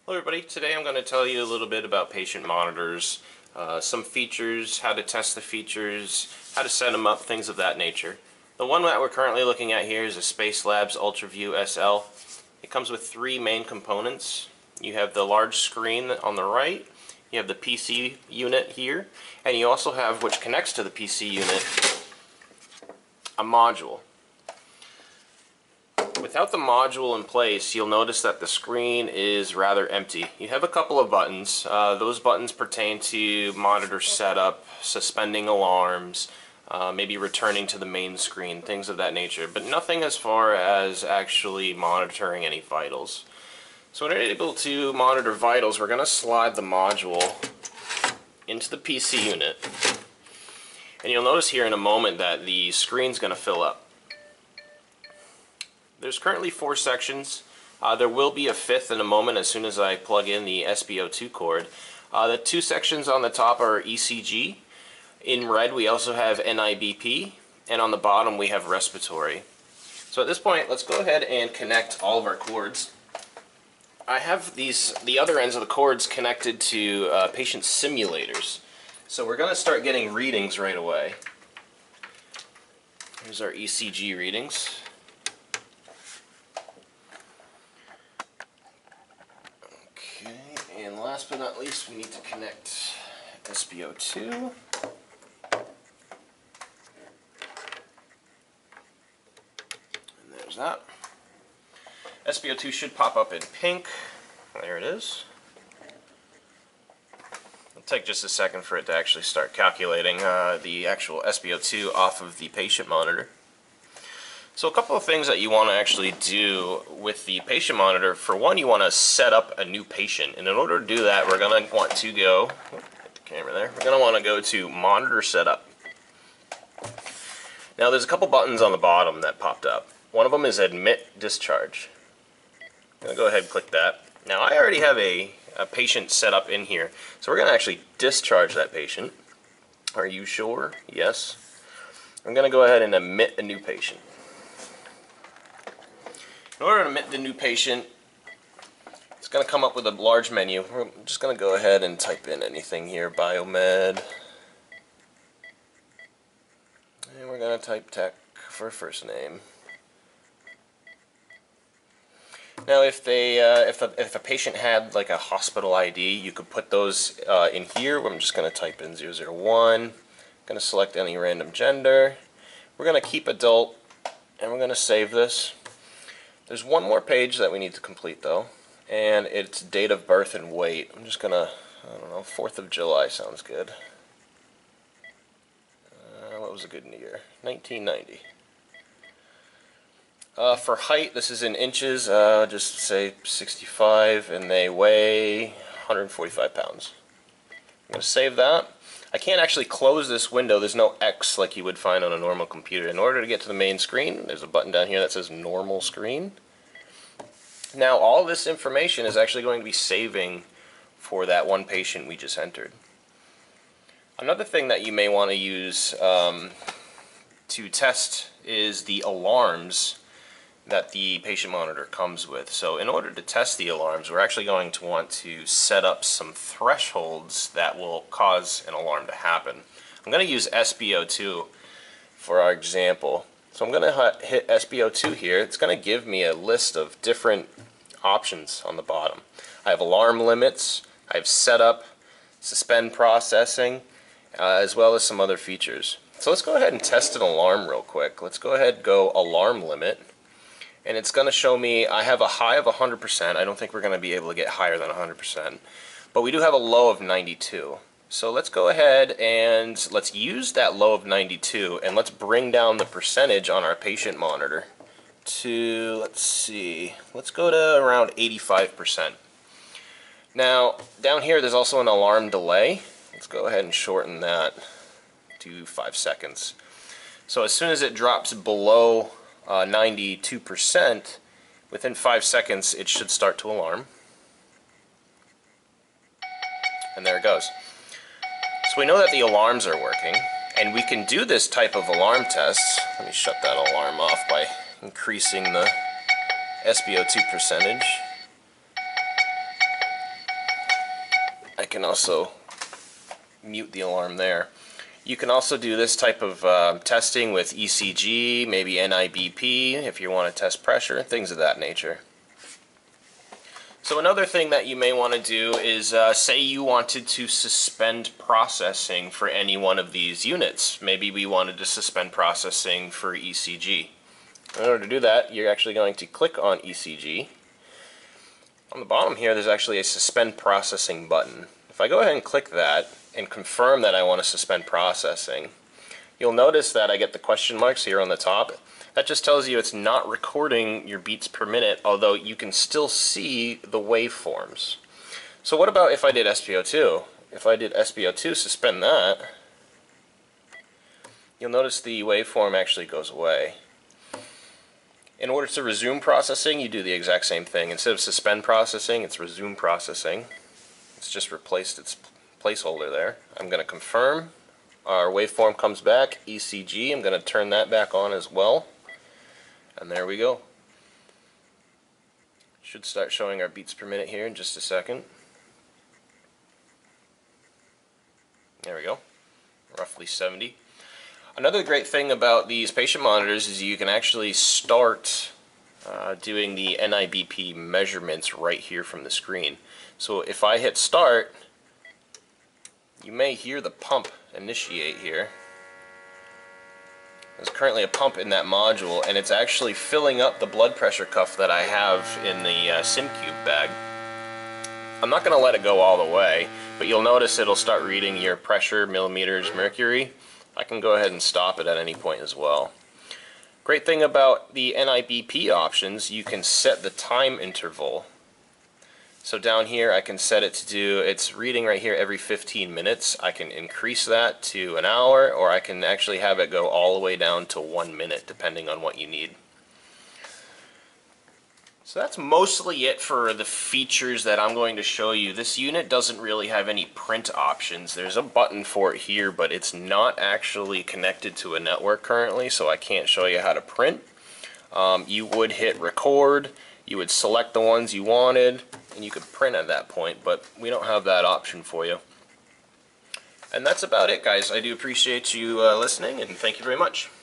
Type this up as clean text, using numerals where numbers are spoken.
Hello everybody, today I'm going to tell you a little bit about patient monitors, some features, how to test the features, how to set them up, things of that nature. The one that we're currently looking at here is a Spacelabs UltraView SL. It comes with three main components. You have the large screen on the right, you have the PC unit here, and you also have, which connects to the PC unit, a module. Without the module in place, you'll notice that the screen is rather empty. You have a couple of buttons. Those buttons pertain to monitor setup, suspending alarms, maybe returning to the main screen, things of that nature, but nothing as far as actually monitoring any vitals. So when we're able to monitor vitals, we're going to slide the module into the PC unit. And you'll notice here in a moment that the screen's going to fill up. There's currently 4 sections. There will be a 5th in a moment as soon as I plug in the SpO2 cord. The 2 sections on the top are ECG. In red we also have NIBP, and on the bottom we have respiratory. So at this point, let's go ahead and connect all of our cords. I have the other ends of the cords connected to patient simulators. So we're going to start getting readings right away. Here's our ECG readings. And last but not least, we need to connect SpO2. And there's that. SpO2 should pop up in pink. There it is. It'll take just a second for it to actually start calculating the actual SpO2 off of the patient monitor. So a couple of things that you want to actually do with the patient monitor. For one, you want to set up a new patient. And in order to do that, we're going to want to go, get the camera there, we're going to want to go to Monitor Setup. Now there's a couple buttons on the bottom that popped up. One of them is Emit Discharge. I'm going to go ahead and click that. Now I already have a patient set up in here, so we're going to actually discharge that patient. Are you sure? Yes. I'm going to go ahead and emit a new patient. In order to admit the new patient, it's going to come up with a large menu. We're just going to go ahead and type in anything here, biomed. And we're going to type tech for first name. Now if a patient had like a hospital ID, you could put those in here. I'm just going to type in 001. I'm going to select any random gender. We're going to keep adult, and we're going to save this. There's one more page that we need to complete though, and it's date of birth and weight. I'm just gonna, I don't know, 4th of July sounds good. What was a good year? 1990. For height, this is in inches, just say 65, and they weigh 145 pounds. I'm gonna save that. I can't actually close this window. There's no X like you would find on a normal computer. In order to get to the main screen, there's a button down here that says Normal Screen. Now all this information is actually going to be saving for that one patient we just entered. Another thing that you may want to use to test is the alarms that the patient monitor comes with. So in order to test the alarms, we're actually going to want to set up some thresholds that will cause an alarm to happen. I'm going to use SpO2 for our example. So I'm going to hit SpO2 here. It's going to give me a list of different options on the bottom. I have alarm limits, I have setup, suspend processing, as well as some other features. So let's go ahead and test an alarm real quick. Let's go ahead and go alarm limit. And it's going to show me I have a high of 100%. I don't think we're going to be able to get higher than 100%. But we do have a low of 92. So let's go ahead and let's use that low of 92 and let's bring down the percentage on our patient monitor to, let's see, let's go to around 85%. Now down here there's also an alarm delay. Let's go ahead and shorten that to 5 seconds. So as soon as it drops below 92%, within 5 seconds it should start to alarm. And there it goes. So we know that the alarms are working, and we can do this type of alarm tests. Let me shut that alarm off by increasing the SpO2 percentage. can also mute the alarm there. You can also do this type of testing with ECG, maybe NIBP if you want to test pressure, things of that nature. So another thing that you may want to do is say you wanted to suspend processing for any one of these units. Maybe we wanted to suspend processing for ECG. In order to do that, you're actually going to click on ECG. On the bottom here, there's actually a Suspend Processing button. If I go ahead and click that and confirm that I want to suspend processing, you'll notice that I get the question marks here on the top. That just tells you it's not recording your beats per minute, although you can still see the waveforms. So what about if I did SpO2? If I did SpO2, suspend that, you'll notice the waveform actually goes away. In order to resume processing, you do the exact same thing. Instead of suspend processing, it's resume processing. It's just replaced its placeholder there. I'm going to confirm. Our waveform comes back, ECG. I'm going to turn that back on as well. And there we go. Should start showing our beats per minute here in just a second. There we go. Roughly 70. Another great thing about these patient monitors is you can actually start doing the NIBP measurements right here from the screen. So if I hit start, you may hear the pump initiate here. There's currently a pump in that module, and it's actually filling up the blood pressure cuff that I have in the SimCube bag. I'm not going to let it go all the way, but you'll notice it'll start reading your pressure, millimeters, mercury. I can go ahead and stop it at any point as well. Great thing about the NIBP options, you can set the time interval. So down here I can set it to do, it's reading right here every 15 minutes. I can increase that to an hour, or I can actually have it go all the way down to 1 minute, depending on what you need. So that's mostly it for the features that I'm going to show you. This unit doesn't really have any print options. There's a button for it here, but it's not actually connected to a network currently, so I can't show you how to print. You would hit record, you would select the ones you wanted, and you could print at that point, but we don't have that option for you. And that's about it, guys. I do appreciate you listening, and thank you very much.